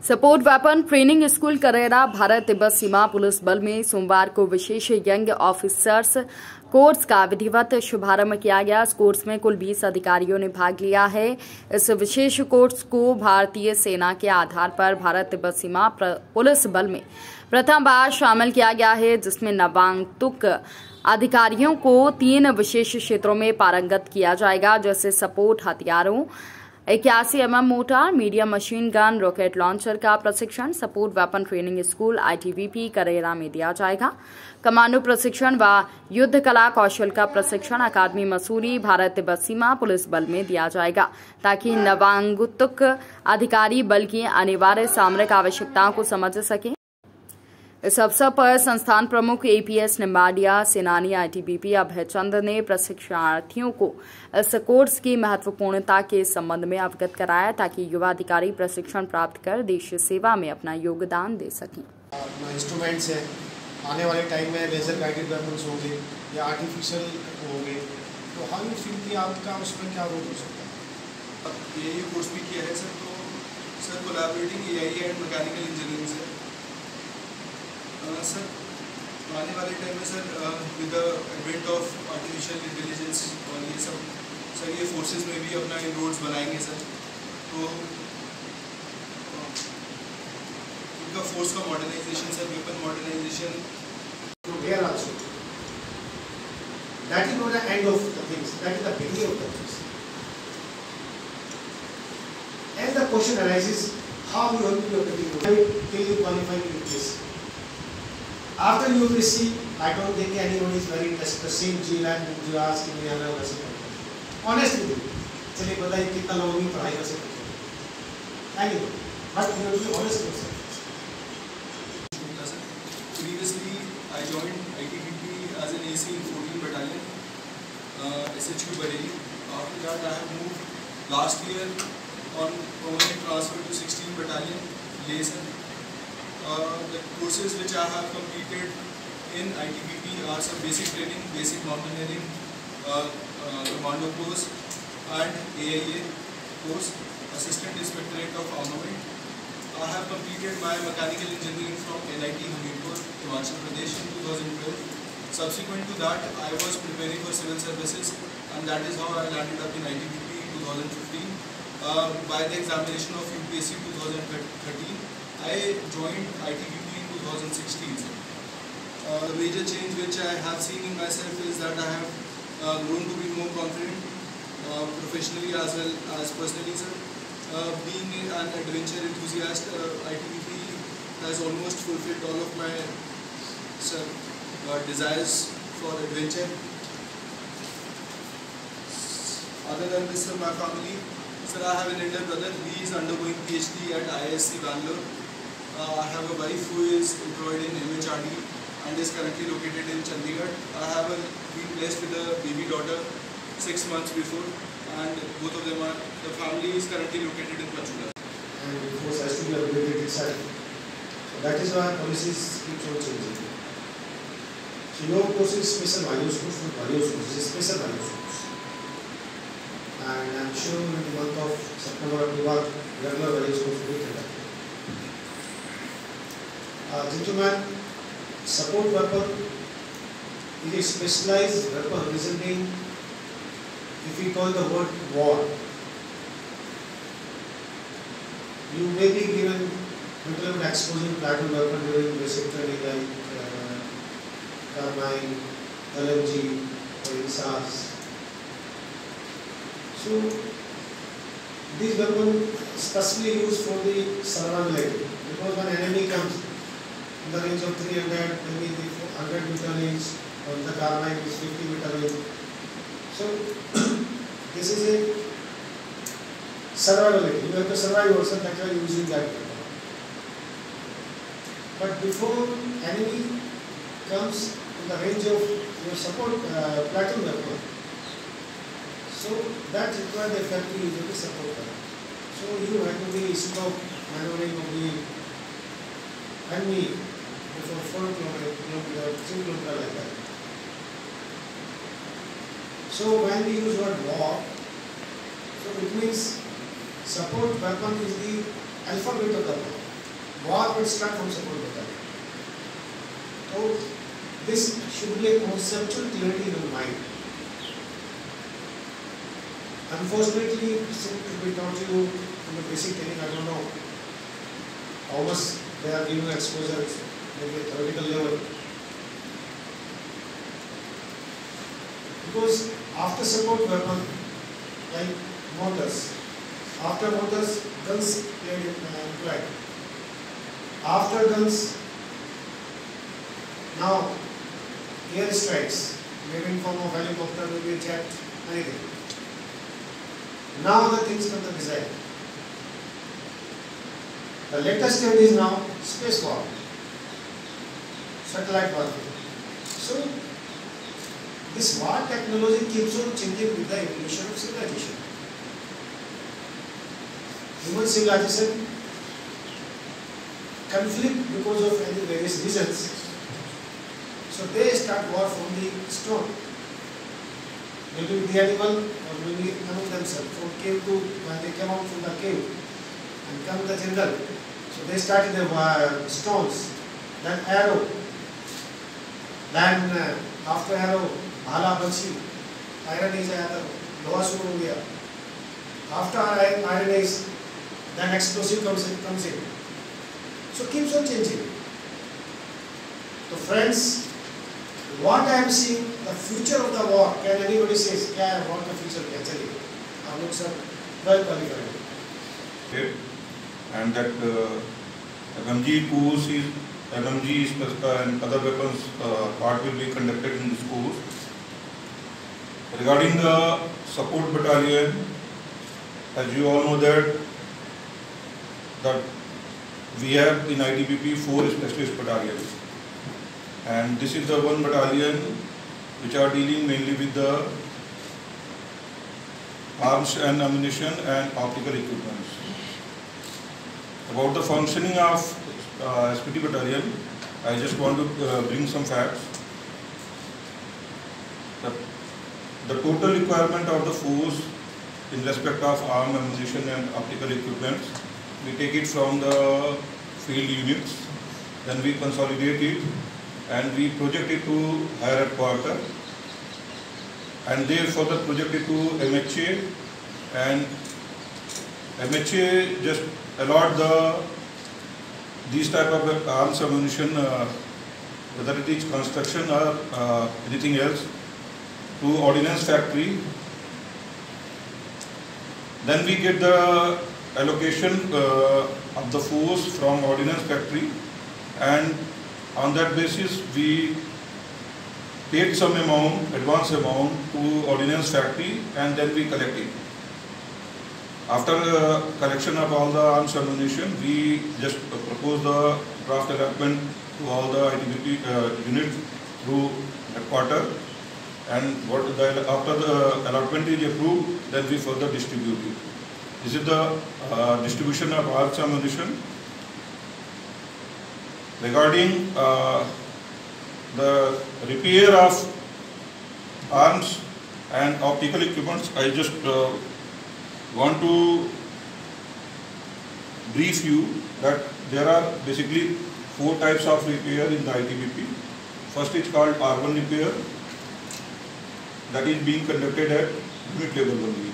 Support weapon training school Karera Bharat Tibbat सीमा पुलिस बल में सोमवार को विशेष यंग ऑफिसर्स कोर्स का विधिवत शुभारंभ किया गया। इस कोर्स में कुल 20 अधिकारियों ने भाग लिया है। इस विशेष कोर्स को भारतीय सेना के आधार पर भारत तिब्बत सीमा पुलिस बल में प्रथम बार शामिल किया गया है, जिसमें नवागंतुक अधिकारियों को 3 विशेष क्षेत्रों में पारंगत किया जाएगा, जैसे सपोर्ट हथियारों, 81 mm mortar, medium machine gun, rocket launcher का प्रशिक्षण support weapon training school ITBP Karera में दिया जाएगा। कमांडो प्रशिक्षण व युद्ध कला कौशल का प्रशिक्षण अकादमी मसूरी भारत तिब्बत सीमा पुलिस बल में दिया जाएगा, ताकि नवागंतुक अधिकारी बल की अनिवार्य सामरिक आवश्यकताओं को समझ सकें। इस अवसर पर संस्थान प्रमुख APS निम्बाडिया सेनानी ITBP अभय चंद ने प्रशिक्षणार्थियों को इस कोर्स की महत्वपूर्णता के संबंध में अवगत कराया, ताकि युवा अधिकारी प्रशिक्षण प्राप्त कर देश सेवा में अपना योगदान दे सकें। इंस्ट्रूमेंट्स है, आने वाले टाइम में लेजर गाइडेड वेपन्स होंगे या आर्टिफिशियल होंगे, तो हाउ यू फील कि आपका उसमें क्या रोल हो सकता है? ये कोर्स भी किया है सर, तो sir collaborating AIE and mechanical engineering से सर आने वाले टाइम में sir with the advent of artificial intelligence और ये सब सर ये फोर्सेस में भी अपना इनरोड्स बनाएंगे सर, तो इनका फोर्स का modernisation sir, weapon modernisation there also that is not the end of the things, that is the beginning of the things. And the question arises, how you have to do till you qualify to this. After you receive, I don't think anyone is very interested. The same G-Land you ask me and I honestly, चलिए बताइए कितना लोगों की पढ़ाई कर सकते हैं? नहीं, but you have to be honest with yourself. Previously, I joined ITBP as an AC in 14 Battalion, SHQ Bareilly. After that, I have moved last year on permanent transfer to 16 Battalion, Leh. The courses which I have completed in ITBP are some basic training, basic mountaineering, commando course and AIA course, Assistant Inspectorate of Armament. I have completed my mechanical engineering from NIT Hamirpur, Himachal Pradesh in 2012. Subsequent to that, I was preparing for civil services, and that is how I landed up in ITBP in 2015. By the examination of UPSC 2013, I joined ITBP in 2016. The major change which I have seen in myself is that I have grown to be more confident professionally as well as personally, sir. Being an adventure enthusiast, ITBP has almost fulfilled all of my desires for adventure. Other than this, sir, my family, sir, I have an elder brother. He is undergoing PhD at IISc Bangalore. I have a wife who is employed in MHRD and is currently located in Chandigarh. I have been blessed with a baby daughter 6 months before, and both of them are, the family is currently located in Panchkula. And the force has to be upgraded itself. So that is why policies keep on changing. So your course is special value schools, not value schools, it is special value schools. And I am sure in the month of September, October, regular value schools will be conducted. Gentlemen, support weapon is a specialized weapon resulting, if we call the word war. You may be given little exposure to platoon weapon during basic training like carbine, LMG, or INSAS. So these weapons specially used for the survival, because when enemy comes in the range of 300, maybe the 100 meter range, or the carbine is 50 meter range. So this is a survivability. You have to survive yourself, that you are using that weapon. But before enemy comes in the range of your support platoon weapon, so that requires the effective use of the support weapon. So you have to be stop maneuvering of the enemy before 4 kilometers, 2 kilometers like that. So when we use word war, so it means support weapon is the alphabet of the war. war will start from support battalion. So this should be a conceptual clarity in your mind. Unfortunately, to be taught you in the basic training, I don't know how much they are giving exposure, maybe a theoretical level. Because after support weapon, like mortars, after mortars, guns employed. After guns, now air strikes, maybe in form of helicopter, maybe a jet, anything. Now the things come to missile. The latest trend is now space war, satellite warfare. So this war technology keeps on changing with the evolution of civilization. Human civilization conflict because of any various reasons. So they start war from the stone. Maybe with the animal or maybe among themselves. From cave to, when they came out from the cave and come to the jungle. So they started the stones, then arrow, then after arrow, भाला बंसी, iron is आया था, लोहा शुरू हो गया. After iron is, then explosive comes in. So keeps on changing. So friends, what I am seeing, the future of the war, can anybody say, क्या है war का future क्या चलेगा? हम लोग सब well qualified. And that LMG course is and other weapons part will be conducted in this course. Regarding the support battalion, as you all know that we have in ITBP 4 specialist battalions, and this is the one battalion which are dealing mainly with the arms and ammunition and optical equipments. About the functioning of SPT battalion, I just want to bring some facts. The total requirement of the force in respect of arm, ammunition and optical equipment, we take it from the field units, then we consolidate it and we project it to higher headquarters, and they further project it to MHA, and MHA just allot these type of arms, ammunition, whether it is construction or anything else, to ordnance factory. Then we get the allocation of the force from ordnance factory, and on that basis we paid some amount, advance amount to ordnance factory, and then we collect it. After collection of all the arms ammunition, we just propose the draft allotment to all the ITBP units through headquarters, and after the allotment is approved, then we further distribute it. This is the distribution of arms ammunition. Regarding the repair of arms and optical equipments, I just want to brief you that there are basically 4 types of repair in the ITBP. First is called R1 repair, that is being conducted at unit level only.